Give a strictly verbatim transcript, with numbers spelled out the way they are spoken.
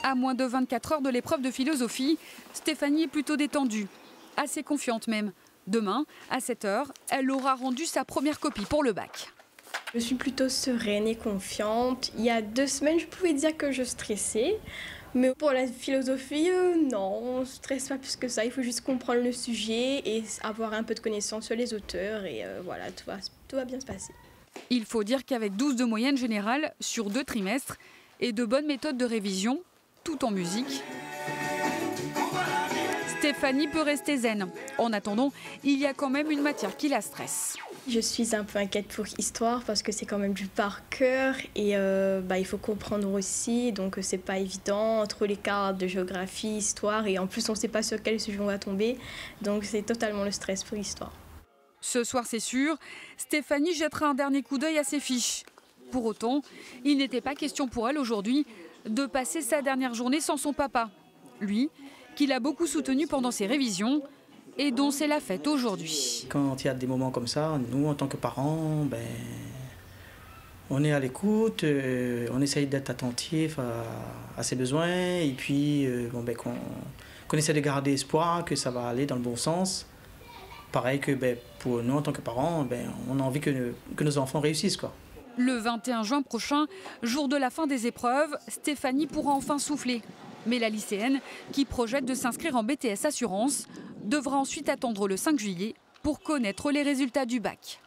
À moins de vingt-quatre heures de l'épreuve de philosophie, Stéphanie est plutôt détendue, assez confiante même. Demain, à sept heures, elle aura rendu sa première copie pour le bac. Je suis plutôt sereine et confiante. Il y a deux semaines, je pouvais dire que je stressais. Mais pour la philosophie, euh, non, on ne stresse pas plus que ça. Il faut juste comprendre le sujet et avoir un peu de connaissance sur les auteurs. Et euh, voilà, tout va, tout va bien se passer. Il faut dire qu'avec douze de moyenne générale sur deux trimestres et de bonnes méthodes de révision, tout en musique, Stéphanie peut rester zen. En attendant, il y a quand même une matière qui la stresse. Je suis un peu inquiète pour histoire parce que c'est quand même du par cœur et euh, bah, il faut comprendre aussi, donc c'est pas évident entre les cartes de géographie, histoire et en plus on ne sait pas sur quel sujet on va tomber, donc c'est totalement le stress pour l'histoire. Ce soir, c'est sûr, Stéphanie jettera un dernier coup d'œil à ses fiches. Pour autant, il n'était pas question pour elle aujourd'hui de passer sa dernière journée sans son papa. Lui, qui l'a beaucoup soutenu pendant ses révisions et dont c'est la fête aujourd'hui. Quand il y a des moments comme ça, nous, en tant que parents, ben, on est à l'écoute, euh, on essaye d'être attentif à, à ses besoins et puis euh, bon, ben, qu'on, qu'on essaie de garder espoir que ça va aller dans le bon sens. Pareil que ben, pour nous, en tant que parents, ben, on a envie que, que nos enfants réussissent, quoi. Le vingt et un juin prochain, jour de la fin des épreuves, Stéphanie pourra enfin souffler. Mais la lycéenne, qui projette de s'inscrire en B T S Assurance, devra ensuite attendre le cinq juillet pour connaître les résultats du bac.